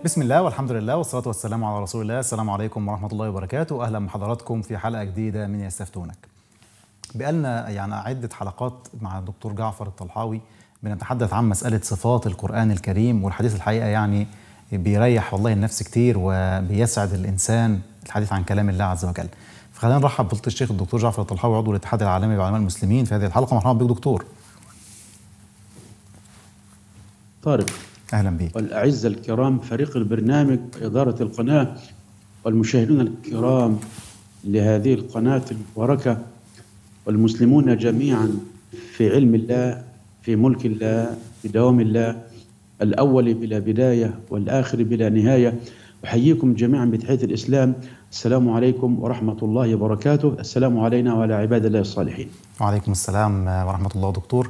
بسم الله والحمد لله والصلاة والسلام على رسول الله. السلام عليكم ورحمة الله وبركاته. أهلا بحضراتكم في حلقة جديدة من يستفتونك. بقالنا عدة حلقات مع الدكتور جعفر الطلحاوي بنتحدث عن مسألة صفات القرآن الكريم، والحديث الحقيقة بيريح والله النفس كتير وبيسعد الإنسان الحديث عن كلام الله عز وجل. فخلينا نرحب بفضيلة الشيخ الدكتور جعفر الطلحاوي عضو الاتحاد العالمي لعلماء المسلمين في هذه الحلقة. مرحبا بك دكتور. طارق، أهلا بك. والأعزة الكرام فريق البرنامج وإدارة القناة والمشاهدون الكرام لهذه القناة المباركة، والمسلمون جميعا في علم الله، في ملك الله، في دوام الله، الأول بلا بداية والآخر بلا نهاية. أحييكم جميعا بتحية الإسلام. السلام عليكم ورحمة الله وبركاته. السلام علينا وعلى عباد الله الصالحين. وعليكم السلام ورحمة الله. دكتور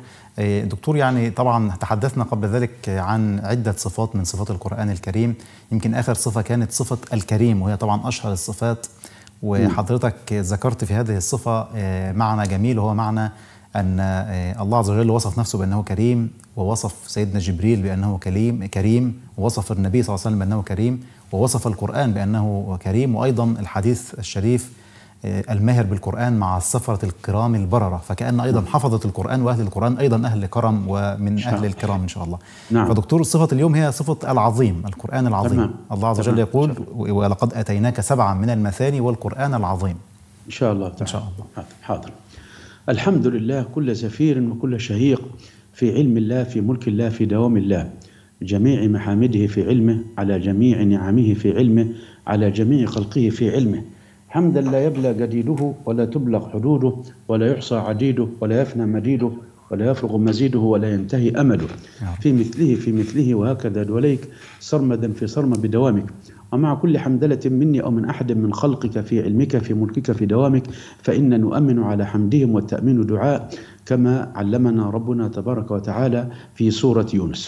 طبعا تحدثنا قبل ذلك عن عدة صفات من صفات القرآن الكريم. يمكن آخر صفة كانت صفة الكريم، وهي طبعا أشهر الصفات، وحضرتك ذكرت في هذه الصفة معنى جميل، وهو معنى أن الله عز وجل وصف نفسه بأنه كريم، ووصف سيدنا جبريل بأنه كريم، ووصف النبي صلى الله عليه وسلم بأنه كريم، ووصف القرآن بأنه كريم، وأيضا الحديث الشريف الماهر بالقرآن مع السفرة الكرام البررة، فكأن أيضا حفظة القرآن وأهل القرآن أيضا أهل كرم ومن أهل الكرام إن شاء الله. نعم. فدكتور، صفة اليوم هي صفة العظيم، القرآن العظيم. تمام. الله عز وجل يقول: ولقد أتيناك 7 من المثاني والقرآن العظيم. إن شاء الله تعالى. إن شاء الله. حاضر. الحمد لله، كل زفير وكل شهيق في علم الله، في ملك الله، في دوام الله، جميع محامده في علمه، على جميع نعمه في علمه، على جميع خلقه في علمه، حمدا لا يبلى جديده ولا تبلغ حدوده ولا يحصى عديده ولا يفنى مديده ولا يفرغ مزيده ولا ينتهي أمده، في مثله وهكذا دوليك سرمدا في سرمد بدوامك. ومع كل حمدلة مني أو من أحد من خلقك في علمك في ملكك في دوامك، فإن نؤمن على حمدهم، والتأمين دعاء كما علمنا ربنا تبارك وتعالى في سورة يونس.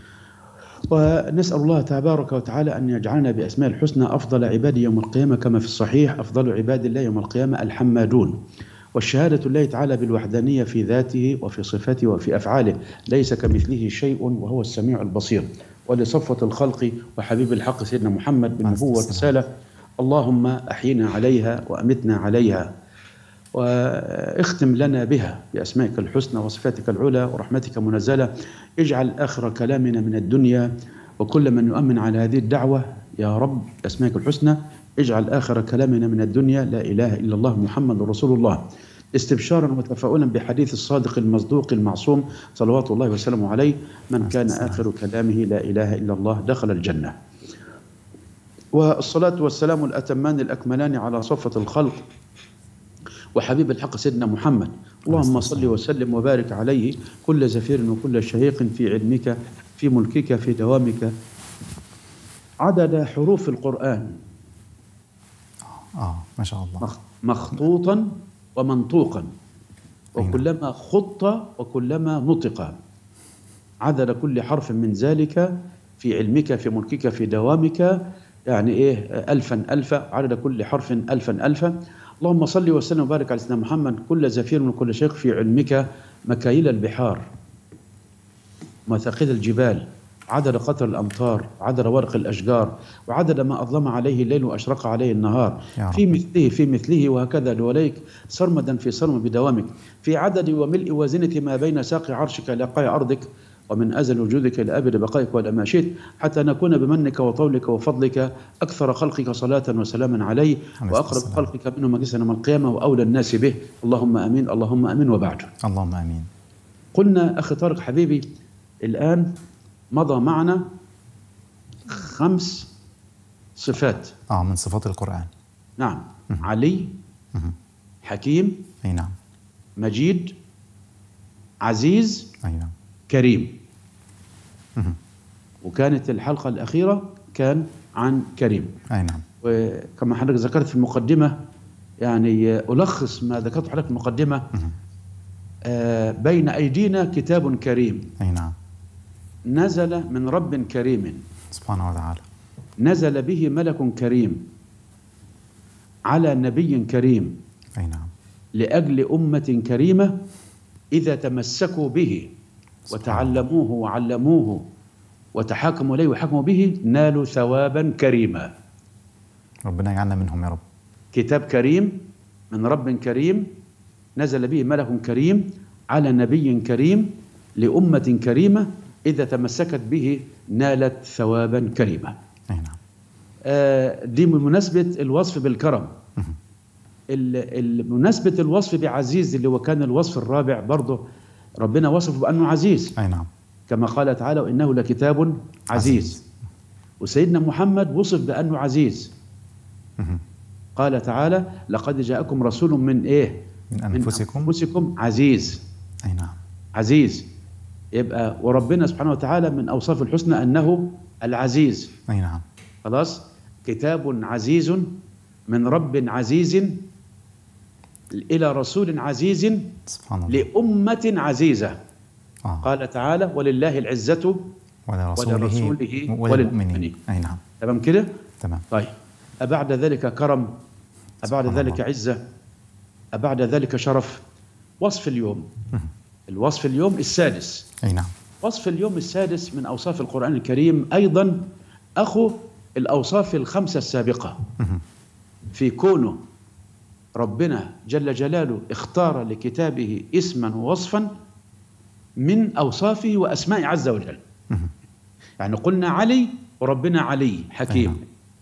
ونسأل الله تبارك وتعالى أن يجعلنا بأسماء الحسنى أفضل عباد يوم القيامة، كما في الصحيح: أفضل عباد الله يوم القيامة الحمادون. والشهادة الله تعالى بالوحدانية في ذاته وفي صفاته وفي أفعاله، ليس كمثله شيء وهو السميع البصير. ولصفوة الخلق وحبيب الحق سيدنا محمد بالنبوة والرسالة: اللهم أحينا عليها وأمتنا عليها، واختم لنا بها بأسمائك الحسنى وصفاتك العلى ورحمتك منزلة. اجعل آخر كلامنا من الدنيا، وكل من يؤمن على هذه الدعوة يا رب بأسمائك الحسنى اجعل آخر كلامنا من الدنيا لا إله إلا الله محمد رسول الله، استبشارا وتفاؤلا بحديث الصادق المصدوق المعصوم صلوات الله وسلامه عليه: من كان آخر كلامه لا إله إلا الله دخل الجنة. والصلاة والسلام الأتمان الأكملان على صفة الخلق وحبيب الحق سيدنا محمد. اللهم صل وسلم وبارك عليه، كل زفير وكل شهيق في علمك في ملكك في دوامك، عدد حروف القرآن ما شاء الله، مخطوطا ومنطوقا، وكلما خط وكلما نطق، عدد كل حرف من ذلك في علمك في ملكك في دوامك، ألفا ألفا، عدد كل حرف ألفا ألفا. اللهم صل وسلم وبارك على سيدنا محمد، كل زفير وكل شيخ في علمك مكاييل البحار، مثاقيل الجبال، عدد قطر الأمطار، عدد ورق الأشجار، وعدد ما أظلم عليه الليل وأشرق عليه النهار، في مثله وهكذا دوليك سرمدا في سرمد بدوامك، في عدد وملء وزنة ما بين ساق عرشك إلى قاع أرضك، ومن أزل وجودك إلى أبد بقائك ولا شئت، حتى نكون بمنك وطولك وفضلك أكثر خلقك صلاة وسلاما عليه، وأقرب خلقك منه مجلسا يوم القيامة وأولى الناس به. اللهم آمين، اللهم آمين، وبعد. اللهم آمين. قلنا أخي طارق حبيبي، الآن مضى معنا 5 صفات من صفات القرآن. نعم. علي، حكيم، أي نعم، مجيد، عزيز، أي نعم، كريم. وكانت الحلقة الأخيرة كان عن كريم. أي نعم. وكما حضرتك ذكرت في المقدمة، ألخص ما ذكرت حضرتك في المقدمة: بين أيدينا كتاب كريم. أي نعم. نزل من رب كريم سبحانه وتعالى، نزل به ملك كريم على نبي كريم. أي نعم. لأجل أمة كريمة إذا تمسكوا به وتعلموه وعلموه وتحاكموا إليه وحكموا به نالوا ثوابا كريما. ربنا يجعلنا منهم يا رب. كتاب كريم من رب كريم نزل به ملك كريم على نبي كريم لأمة كريمة إذا تمسكت به نالت ثوابا كريما. أي نعم. دي بمناسبة الوصف بالكرم. مناسبة الوصف بعزيز اللي هو كان الوصف الرابع برضه ربنا وصفه بأنه عزيز. أي نعم. كما قال تعالى وإنه لكتاب عزيز. وسيدنا محمد وصف بأنه عزيز. قال تعالى لقد جاءكم رسول من إيه؟ من أنفسكم عزيز. أي نعم. عزيز. يبقى وربنا سبحانه وتعالى من أوصاف الحسنى أنه العزيز. أي نعم. خلاص. كتاب عزيز من رب عزيز إلى رسول عزيز سبحان الله. لأمة عزيزة. قال تعالى ولله العزة ولرسوله وللمؤمنين. أي نعم. تمام كده؟ تمام. طيب أبعد ذلك كرم، أبعد ذلك عزة، أبعد ذلك شرف. وصف اليوم. الوصف اليوم السادس. أي نعم. وصف اليوم السادس من أوصاف القرآن الكريم أيضا أخو الأوصاف الخمسة السابقة. في كونه ربنا جل جلاله اختار لكتابه اسما ووصفا من أوصافه وأسماء عز وجل. يعني قلنا علي وربنا علي حكيم.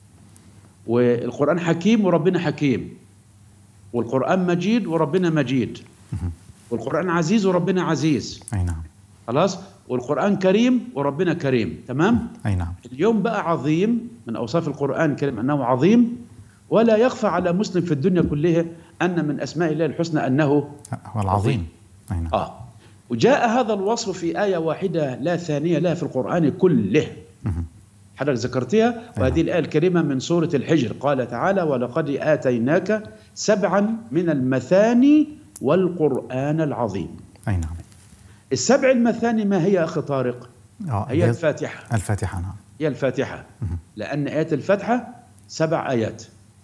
والقرآن حكيم وربنا حكيم. والقرآن مجيد وربنا مجيد. والقرآن عزيز وربنا عزيز. أي نعم. خلاص. والقرآن كريم وربنا كريم. تمام. أي نعم. اليوم بقى عظيم من أوصاف القرآن الكريم أنه عظيم، ولا يخفى على مسلم في الدنيا كلها أن من أسماء الله الحسنى أنه هو العظيم. أي نعم. وجاء هذا الوصف في آية واحدة لا ثانية لها في القرآن كله. حضرتك ذكرتها. وهذه الآية الكريمة من سورة الحجر. قال تعالى ولقد آتيناك 7 من المثاني والقرآن العظيم. أي نعم. ال7 المثاني ما هي أخي طارق؟ هي الفاتحة. الفاتحة. نعم. هي الفاتحة. لأن آيات الفتحة 7 آيات.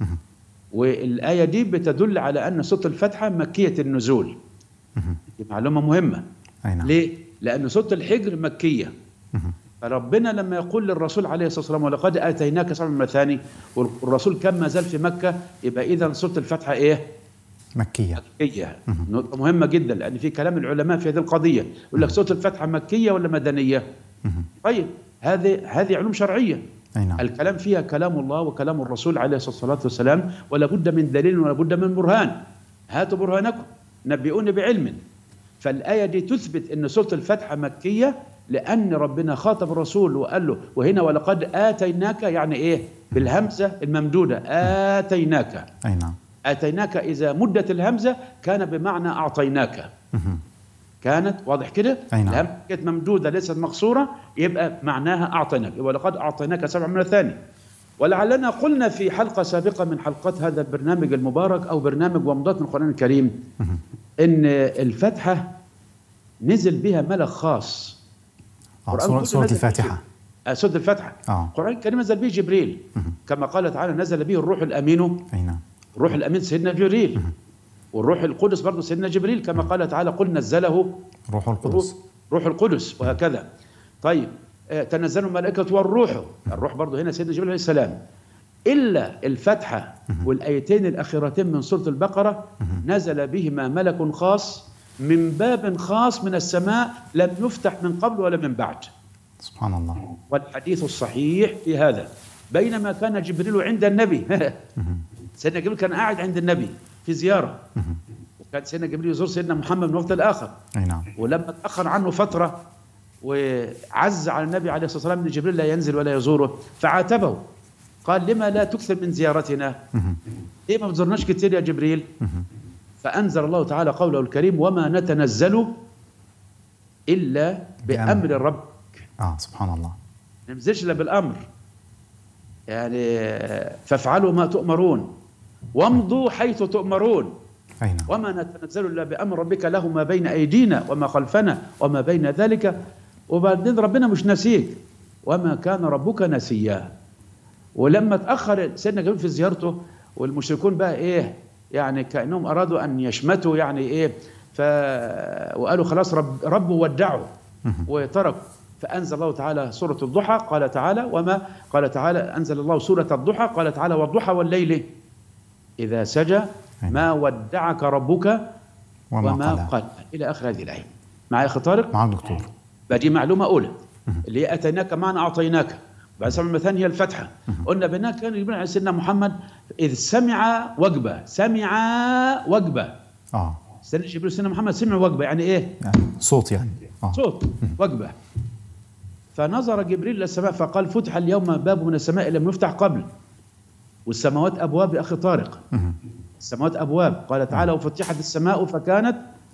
والآية دي بتدل على أن سورة الفتحة مكية النزول. دي معلومة مهمة. أي نعم. ليه؟ لأن سورة الحجر مكية. فربنا لما يقول للرسول عليه الصلاة والسلام ولقد آتيناك 7 من المثاني والرسول كان ما زال في مكة، يبقى إذا سورة الفتحة إيه؟ مكية. مكية. نقطة مهمة جدا لأن في كلام العلماء في هذه القضية يقول لك سورة الفتحة مكية ولا مدنية؟ طيب هذه علوم شرعية. أي نعم. الكلام فيها كلام الله وكلام الرسول عليه الصلاة والسلام، ولا بد من دليل ولا بد من برهان. هاتوا برهانكم نبئوني بعلم. فالآية دي تثبت أن سورة الفتحة مكية لأن ربنا خاطب الرسول وقال له وهنا ولقد آتيناك يعني إيه؟ بالهمزة الممدودة آتيناك. أي نعم. آتيناك إذا مدت الهمزة كان بمعنى أعطيناك. كانت واضح كده؟ أي نعم. الهمزة كانت ممدودة ليست مقصورة يبقى معناها أعطيناك. ولقد أعطيناك 7 من المثاني. ولعلنا قلنا في حلقة سابقة من حلقات هذا البرنامج المبارك أو برنامج ومضات من القرآن الكريم إن الفتحة نزل بها ملك خاص. سورة الفاتحة. سورة الفتحة. القرآن الكريم نزل به جبريل. كما قال تعالى نزل به الروح الأمين. أي نعم. الروح الأمين سيدنا جبريل. والروح القدس برضه سيدنا جبريل كما قال تعالى قل نزله روح القدس. روح القدس وهكذا. طيب تنزل الملائكة والروح. الروح برضه هنا سيدنا جبريل عليه السلام. إلا الفتحة والآيتين الأخيرتين من سورة البقرة نزل بهما ملك خاص من باب خاص من السماء لم يفتح من قبل ولا من بعد. سبحان الله. والحديث الصحيح في هذا بينما كان جبريل عند النبي سيدنا جبريل كان قاعد عند النبي في زيارة، وكان سيدنا جبريل يزور سيدنا محمد من وقت الآخر. أي نعم. ولما تأخر عنه فترة وعز على النبي عليه الصلاة والسلام أن جبريل لا ينزل ولا يزوره فعاتبه قال لما لا تكثر من زيارتنا؟ ليه ما بتزورناش كتير يا جبريل؟ فأنزل الله تعالى قوله الكريم وما نتنزل إلا بأمر ربك. سبحان الله. ما ننزلش إلا بالأمر. يعني فافعلوا ما تؤمرون وامضوا حيث تؤمرون. أي نعم. وما نتنزل إلا بأمر ربك له ما بين أيدينا وما خلفنا وما بين ذلك. وبعدين ربنا مش نسيك وما كان ربك نسيا. ولما تأخر سيدنا جبريل في زيارته والمشركون بقى إيه يعني كأنهم أرادوا أن يشمتوا يعني إيه وقالوا خلاص رب ودعوا وتركوا. فأنزل الله تعالى سورة الضحى، قال تعالى وما قال تعالى أنزل الله سورة الضحى، قال تعالى والضحى والليل إذا سجى ما ودعك ربك وما قال، إلى آخر هذه الآية. معي أخي طارق؟ معك دكتور. بدي معلومة أولى اللي هي أتيناك معنا أعطيناك، بعد سبع المثاني هي الفتحة. قلنا بأنها كان يقول على سيدنا محمد إذ سمع وجبة، سمع وجبة. سيدنا جبريل سيدنا محمد سمع وجبة، يعني إيه؟ يعني صوت يعني. صوت وجبة. فنظر جبريل إلى السماء فقال فتح اليوم باب من السماء لم يفتح قبل، والسماوات أبواب يا أخي طارق. السماوات أبواب، قال تعالى وفتحت السماء فكانت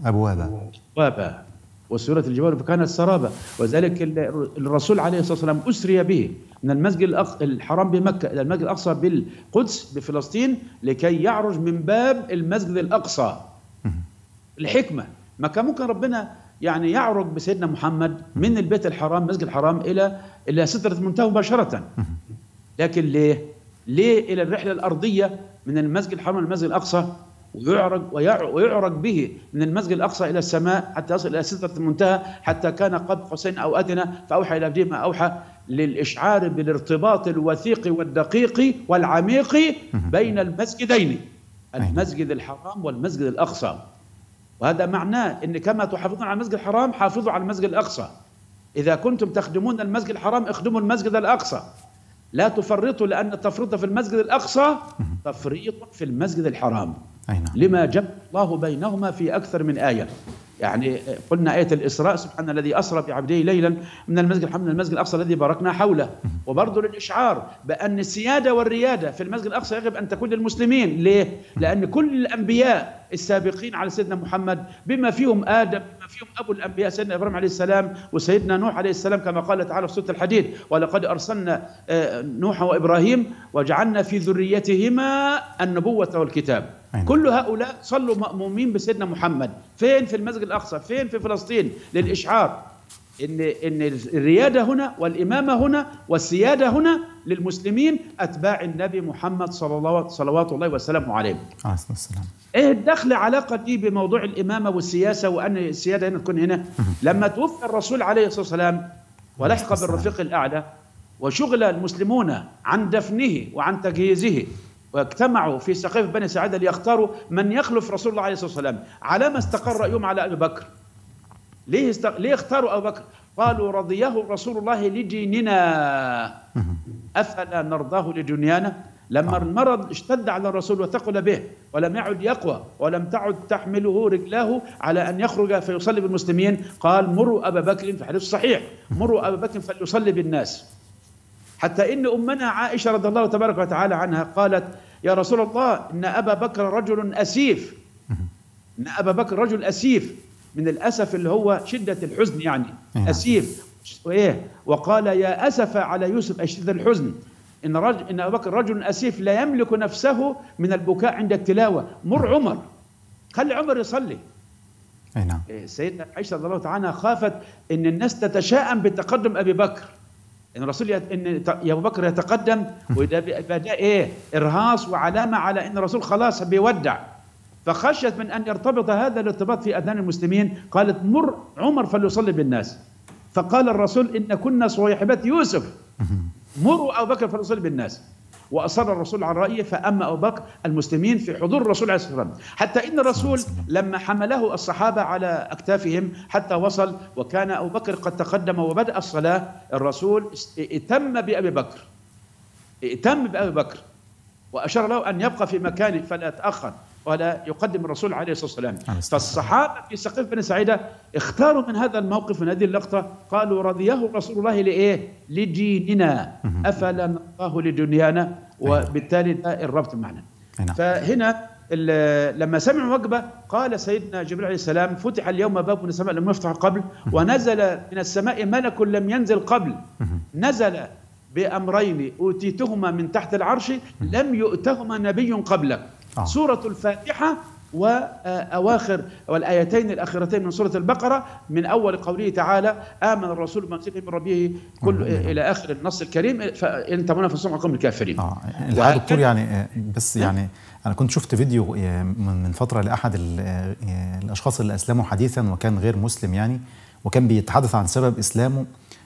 أبوابا وسورة الجبال فكانت سرابا. وذلك الرسول عليه الصلاة والسلام أسري به من المسجد الحرام بمكة إلى المسجد الأقصى بالقدس بفلسطين لكي يعرج من باب المسجد الأقصى. الحكمة ما كان ممكن ربنا يعني يعرج بسيدنا محمد من البيت الحرام مسجد الحرام إلى سدرة المنتهى مباشرة، لكن ليه إلى الرحلة الأرضية من المسجد الحرام إلى المسجد الأقصى، ويعرج به من المسجد الأقصى إلى السماء حتى يصل إلى سدرة المنتهى، حتى كان قاب قوسين أو أدنى، فأوحى إلى عبده ما أوحى للإشعار بالارتباط الوثيق والدقيق والعميق بين المسجدين، المسجد الحرام والمسجد الأقصى. وهذا معناه أن كما تحافظون على المسجد الحرام حافظوا على المسجد الأقصى. إذا كنتم تخدمون المسجد الحرام اخدموا المسجد الأقصى، لا تفرطوا، لأن التفريط في المسجد الأقصى تفريط في المسجد الحرام. لما جمع الله بينهما في أكثر من آية. يعني قلنا آية الإسراء سبحان الذي أسرى بعبده ليلا من المسجد الحرام من المسجد الأقصى الذي باركنا حوله. وبرضه للإشعار بأن السيادة والريادة في المسجد الأقصى يجب أن تكون للمسلمين. ليه؟ لأن كل الأنبياء السابقين على سيدنا محمد بما فيهم آدم، بما فيهم أبو الأنبياء سيدنا إبراهيم عليه السلام وسيدنا نوح عليه السلام، كما قال تعالى في سورة الحديد ولقد أرسلنا نوح وإبراهيم وجعلنا في ذريتهما النبوة والكتاب. كل هؤلاء صلوا مأمومين بسيدنا محمد. فين؟ في المسجد الأقصى. فين؟ في فلسطين، للإشعار إن الريادة هنا والإمامة هنا والسيادة هنا للمسلمين أتباع النبي محمد صلوات الله وسلامه عليه. إيه الدخل علاقة دي بموضوع الإمامة والسياسة وأن السيادة هنا تكون هنا؟ لما توفى الرسول عليه الصلاة والسلام ولحق بالرفيق الأعلى وشغل المسلمون عن دفنه وعن تجهيزه واجتمعوا في سقيفة بني ساعدة ليختاروا من يخلف رسول الله عليه الصلاة والسلام، على ما استقر رأيهم على أبي بكر. ليه اختاروا أبو بكر؟ قالوا رضيه رسول الله لديننا أفلا نرضاه لدنيانا. لما المرض اشتد على الرسول وثقل به ولم يعد يقوى ولم تعد تحمله رجلاه على أن يخرج فيصلي بالمسلمين، قال مروا أبا بكر في حديث صحيح، مروا أبا بكر فليصلي بالناس. حتى إن أمنا عائشة رضي الله تبارك وتعالى عنها قالت يا رسول الله إن أبا بكر رجل أسيف، إن أبا بكر رجل أسيف، من الأسف اللي هو شدة الحزن يعني أسيف. وقال يا أسف على يوسف أي شدة الحزن، إن أبا بكر رجل أسيف لا يملك نفسه من البكاء عند التلاوة، مر عمر، خلي عمر يصلي. نعم. سيدنا عائشة رضي الله تعالى خافت إن الناس تتشائم بتقدم أبي بكر، إن الرسول إن يا أبو بكر يتقدم، وده إيه إرهاص وعلامة على إن الرسول خلاص بيودع. فخشيت من أن يرتبط هذا الارتباط في أذهان المسلمين، قالت مر عمر فليصلي بالناس. فقال الرسول إن كنا صويحبات يوسف، مروا أبو بكر فليصلي بالناس. وأصر الرسول على رأيه فأما أبو بكر المسلمين في حضور الرسول عليه الصلاة والسلام، حتى إن الرسول لما حمله الصحابة على أكتافهم حتى وصل وكان أبو بكر قد تقدم وبدأ الصلاة، الرسول ائتم بأبي بكر، ائتم بأبي بكر وأشار له أن يبقى في مكانه فلا يتأخر ولا يقدم الرسول عليه الصلاة والسلام. فالصحابة في سقيفة بني ساعدة اختاروا من هذا الموقف من هذه اللقطة قالوا رضيه رسول الله لإيه؟ لديننا أفلا نرضاه لدنيانا. وبالتالي ده الربط معنا. فهنا لما سمعوا وجبة قال سيدنا جبريل عليه السلام فتح اليوم باب من السماء لم يفتح قبل، ونزل من السماء ملك لم ينزل قبل، نزل بأمرين أوتيتهما من تحت العرش لم يؤتهما نبي قبلك. سورة الفاتحة وأواخر والآيتين الأخيرتين من سورة البقرة من أول قوله تعالى آمن الرسول بما أنزل من ربه كل إلى آخر النص الكريم فإن تمنوا فسمعوا قوم الكافرين. دكتور يعني بس يعني أنا كنت شفت فيديو من فترة لأحد الأشخاص اللي أسلموا حديثا وكان غير مسلم يعني، وكان بيتحدث عن سبب إسلامه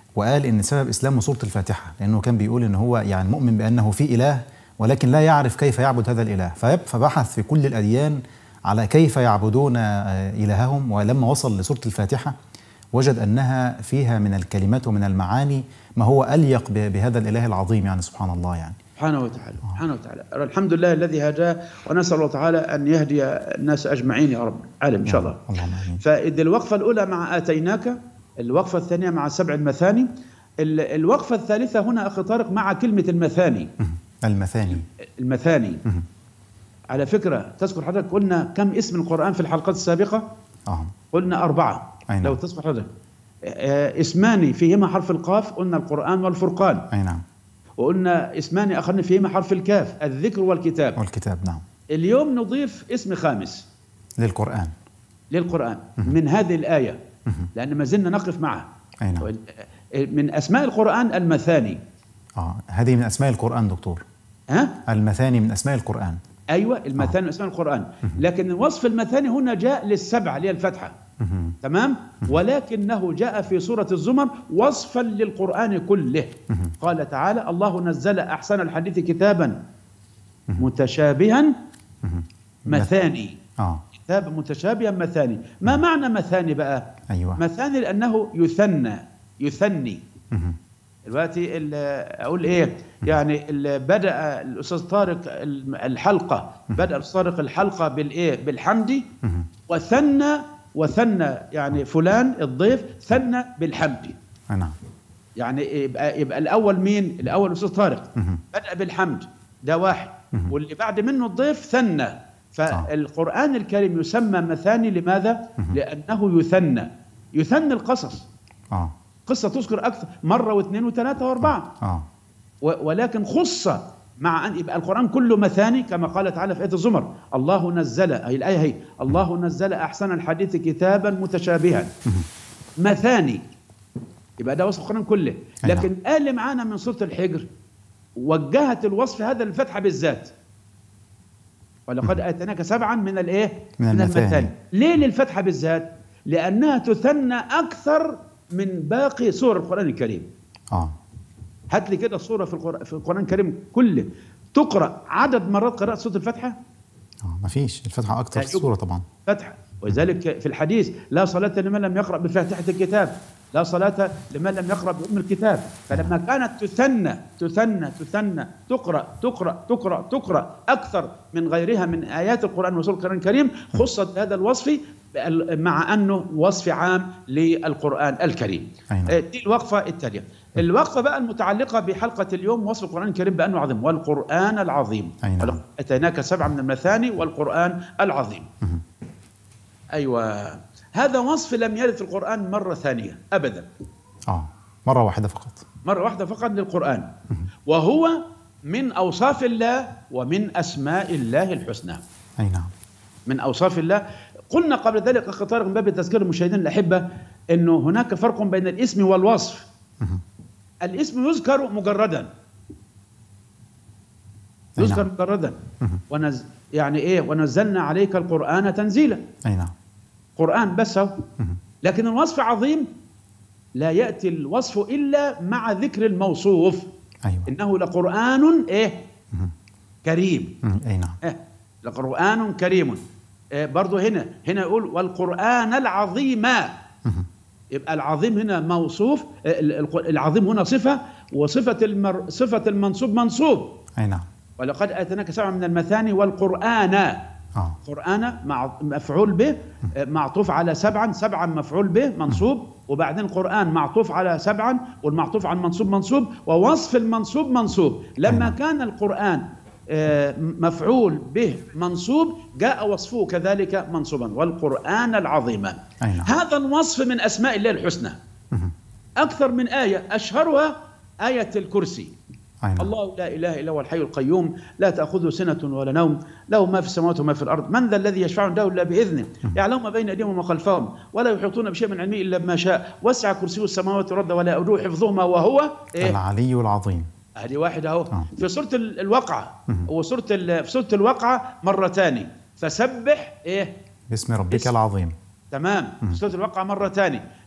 وقال إن سبب إسلامه سورة الفاتحة، لأنه كان بيقول إن هو يعني مؤمن بأنه في إله ولكن لا يعرف كيف يعبد هذا الإله، فبحث في كل الأديان على كيف يعبدون إلههم، ولما وصل لسورة الفاتحة وجد أنها فيها من الكلمات ومن المعاني ما هو أليق بهذا الإله العظيم، يعني سبحان الله يعني سبحانه وتعالى. سبحانه وتعالى. الحمد لله الذي هداه، ونسأل الله تعالى أن يهدي الناس أجمعين يا رب العالمين إن شاء الله. فإذ الوقفة الأولى مع آتيناك، الوقفة الثانية مع 7 المثاني، الوقفة الثالثة هنا أخي طارق مع كلمة المثاني. المثاني على فكرة تذكر حضرتك قلنا كم اسم القرآن في الحلقات السابقة؟ قلنا 4. لو تذكر حضرتك اسمان فيهما حرف القاف، قلنا القرآن والفرقان. أي نعم. وقلنا اسمان آخرين فيهما حرف الكاف، الذكر والكتاب. نعم. اليوم نضيف اسم خامس للقرآن من هذه الآية، لأن ما زلنا نقف معها. أي نعم. من أسماء القرآن المثاني. هذه من أسماء القرآن دكتور. المثاني من أسماء القرآن. أيوة، المثاني من أسماء القرآن، لكن وصف المثاني هنا جاء للسبعة اللي هي الفتحة. تمام. ولكنه جاء في سورة الزمر وصفا للقرآن كله. قال تعالى: الله نزل أحسن الحديث كتابا متشابها مثاني. كتاب متشابها مثاني. ما معنى مثاني بقى؟ أيوة. مثاني لأنه يثني. دلوقتي أقول إيه؟ يعني بدأ الأستاذ طارق الحلقة، بدأ الأستاذ طارق الحلقة بالإيه؟ بالحمد، وثنى يعني فلان الضيف ثنى بالحمد. نعم. يعني يبقى الأول مين؟ الأول الأستاذ طارق بدأ بالحمد، ده واحد، واللي بعد منه الضيف ثنى. فالقرآن الكريم يسمى مثاني لماذا؟ لأنه يثنى القصص. قصة تذكر أكثر مرة واثنين وثلاثة وأربعة. ولكن خص مع أن يبقى القرآن كله مثاني، كما قال تعالى في آية الزمر: الله نزل، أي الآية هي الله نزل أحسن الحديث كتابا متشابها مثاني. يبقى ده وصف القرآن كله. لكن قال معانا من سورة الحجر وجهت الوصف هذا للفتحة بالذات: ولقد آتيناك 7 من الإيه؟ من المثاني. ليه للفتحة بالذات؟ لأنها تثنى أكثر من باقي سور القرآن الكريم. هات لي كده صورة في القرآن الكريم كله تقرأ عدد مرات قراءة سورة الفاتحة؟ ما فيش. الفاتحة أكثر سورة طبعا. فتحة. ولذلك في الحديث: لا صلاة لمن لم يقرأ بفاتحة الكتاب، لا صلاة لمن لم يقرأ بأم الكتاب. فلما كانت تثنى تقرأ أكثر من غيرها من آيات القرآن وسور القرآن الكريم، خصت هذا الوصف مع أنه وصف عام للقرآن الكريم. دي الوقفة التالية. الوقفة بقى المتعلقة بحلقة اليوم: وصف القرآن الكريم بأنه عظيم، والقرآن العظيم. أتيناك 7 من المثاني والقرآن العظيم. أيوة، هذا وصف لم يرد في القرآن مرة ثانية أبدا. مرة واحدة فقط للقرآن. وهو من أوصاف الله ومن أسماء الله الحسنى. أي نعم. من أوصاف الله. قلنا قبل ذلك أخي طارق من باب تذكير المشاهدين الأحبة أنه هناك فرق بين الاسم والوصف. الاسم يذكر مجردا، يعني إيه؟ ونزلنا عليك القرآن تنزيلا. أي نعم. قرآن بس هو. لكن الوصف عظيم لا يأتي الوصف إلا مع ذكر الموصوف. أيوة. إنه لقرآن كريم. أي نعم. لقرآن كريم. برضو هنا يقول والقرآن العظيم. يبقى العظيم هنا موصوف، العظيم هنا صفة، وصفة صفة المنصوب منصوب. أي نعم. ولقد آتيناك 7 من المثاني والقرآن. قرآن مفعول به معطوف على 7 مفعول به منصوب، وبعدين قرآن معطوف على 7 والمعطوف على المنصوب منصوب، ووصف المنصوب منصوب. لما كان القرآن مفعول به منصوب جاء وصفه كذلك منصوبا: والقرآن العظيم. هذا الوصف من أسماء الله الحسنى. أكثر من آية، أشهرها آية الكرسي. الله لا إله إلا هو الحي القيوم لا تأخذه سنة ولا نوم له ما في السماوات وما في الأرض من ذا الذي يشفع عنده إلا بإذنه يعلم ما بين أيديهم وما خلفهم ولا يحيطون بشيء من علمه إلا بما شاء وسع كرسيه السماوات والأرض ولا يؤوده حفظهما وهو العلي العظيم. هذه واحدة أهو. في سورة الواقعة، في سورة الواقعة مرتان: فسبح باسم ربك العظيم. تمام. في سورة الواقعة مرتان: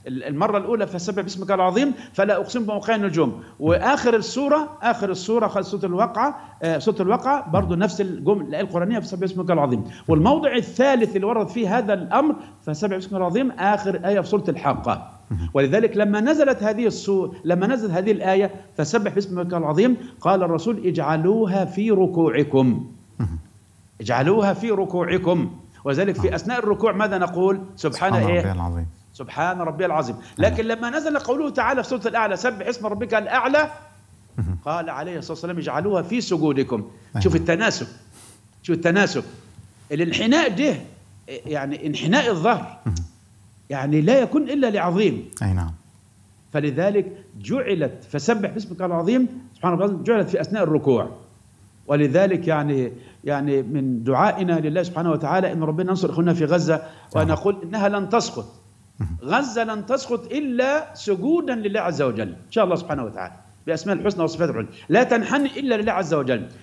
المرة الأولى فسبح باسمك العظيم، فلا أقسم بموقع النجوم، وآخر السورة خلص سورة الواقعة برضه نفس الجملة القرآنية فسبح باسمك العظيم. والموضع الثالث اللي ورد فيه هذا الأمر فسبح باسمك العظيم آخر آية في سورة الحاقة. ولذلك لما نزلت هذه الآية فسبح باسمك العظيم قال الرسول اجعلوها في ركوعكم، اجعلوها في ركوعكم. وذلك في أثناء الركوع ماذا نقول؟ سبحان ربي العظيم، سبحان ربي العظيم. لكن لما نزل قوله تعالى في سورة الأعلى سبح اسم ربك الأعلى قال عليه الصلاة والسلام اجعلوها في سجودكم. شوف التناسب، شوف التناسب. الانحناء ده يعني انحناء الظهر يعني لا يكون إلا لعظيم. أي نعم. فلذلك جعلت فسبح باسمك العظيم سبحان الله جعلت في أثناء الركوع. ولذلك يعني من دعائنا لله سبحانه وتعالى ان ربنا ينصر اخواننا في غزه، ونقول انها لن تسقط، غزه لن تسقط الا سجودا لله عز وجل ان شاء الله سبحانه وتعالى باسماء الحسنى وصفاته العلى، لا تنحني الا لله عز وجل.